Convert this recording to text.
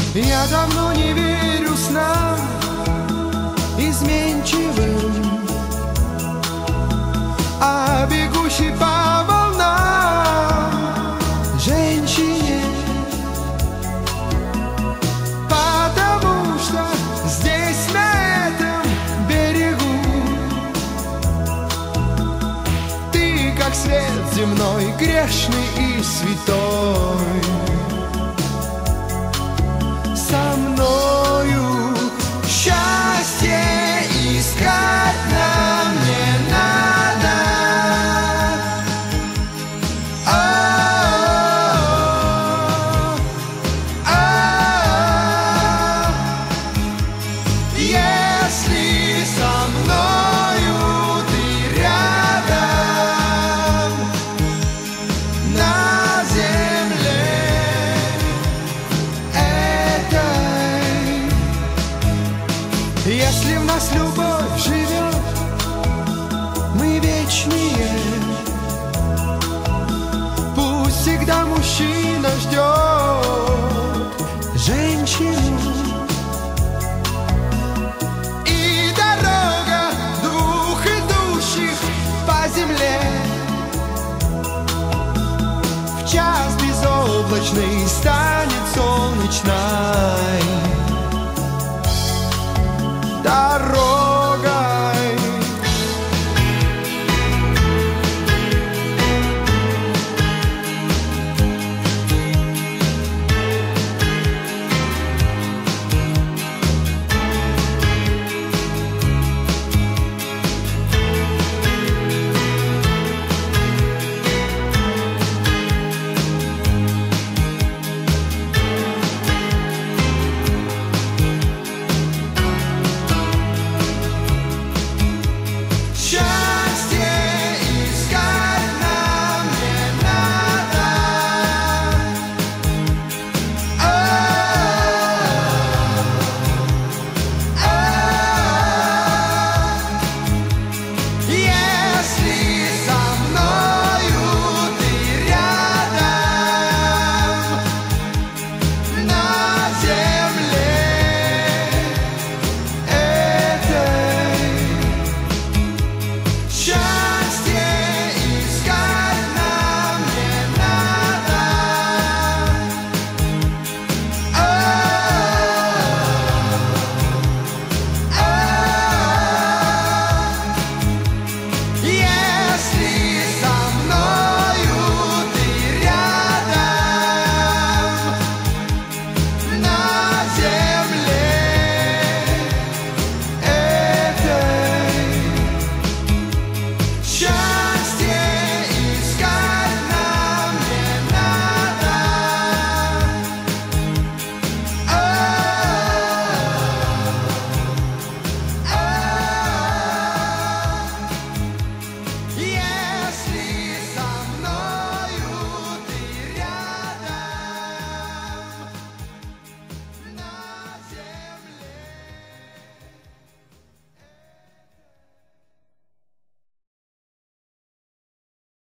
Я давно не верю снам изменчивым, а бегущей по волнам женщине. Потому что здесь, на этом берегу, ты как свет земной, грешный и святой. Со мною счастье искать нам не надо. Если со мною ты рядом на земле этой, если в нас любовь живет, мы вечные. Пусть всегда мужчина ждет женщину, и дорога двух идущих по земле в час безоблачный станет солнечной.